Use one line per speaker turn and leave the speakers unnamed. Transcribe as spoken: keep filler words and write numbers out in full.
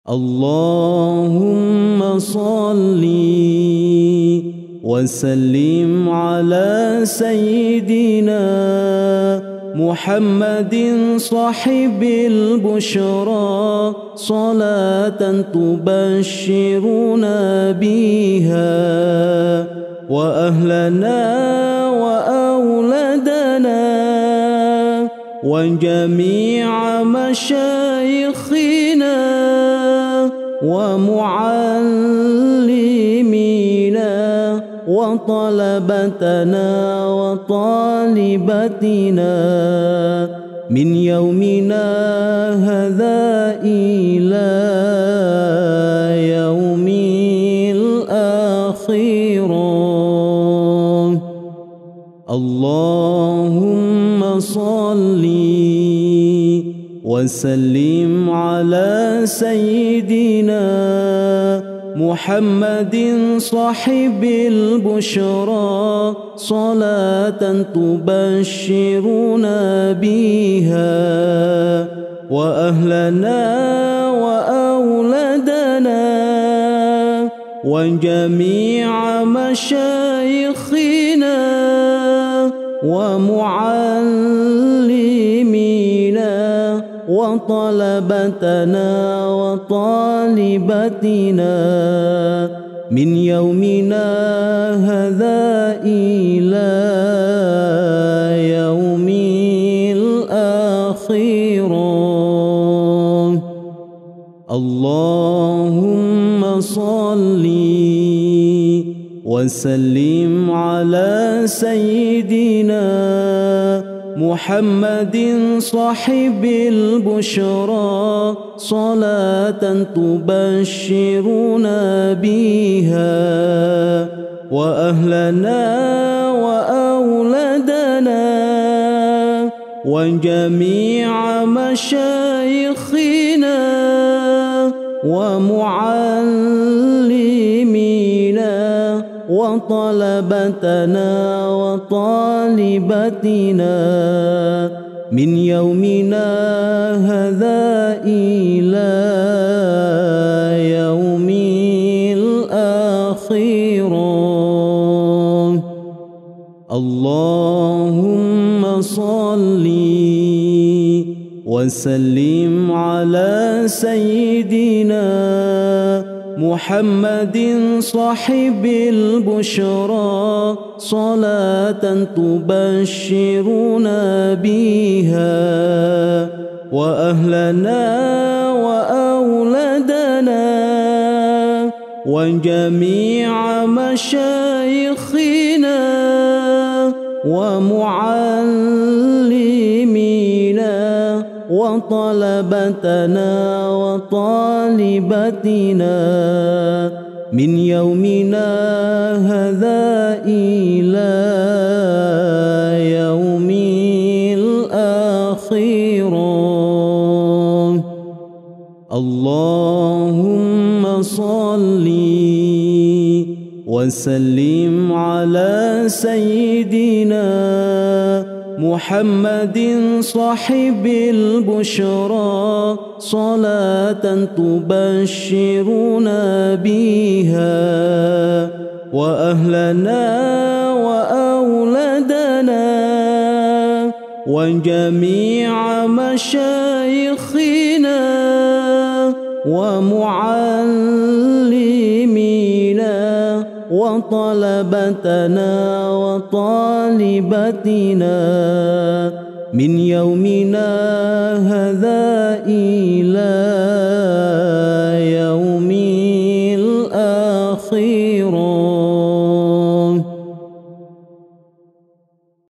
اللهم صل وسلم على سيدنا محمد صاحب البشرى صلاة تبشرنا بها وأهلنا وأولادنا وجميع مشايخنا ومعلمينا وطلبتنا وطالبتنا من يومنا هذا إلى يوم الآخرة. اللهم صل وسلم على سيدنا محمد صاحب البشرى صلاة تبشرنا بها وأهلنا وأولادنا وجميع مشايخنا ومعلمينا وطلبتنا وطالبتنا من يومنا هذا إلى يوم الآخرة. اللهم صل وسلم على سيدنا محمد صاحب البشرى صلاة تبشرنا بها وأهلنا وأولادنا وجميع مشايخنا ومعلمينا وطلبتنا وطالبتنا من يومنا هذا إلى يوم الآخرة. اللهم صل وسلم على سيدنا محمد صاحب البشرى صلاة تبشرنا بها وأهلنا وأولادنا وجميع مشايخنا ومعلمينا وطلبتنا وطالبتنا من يومنا هذا إلى يوم الآخرة. اللهم صل وسلم على سيدنا محمد صاحب البشرى صلاة تبشرنا بها وأهلنا وأولادنا وجميع مشايخنا ومعلمينا وطلبتنا وطالبتنا من يومنا هذا إلى يوم الآخرة.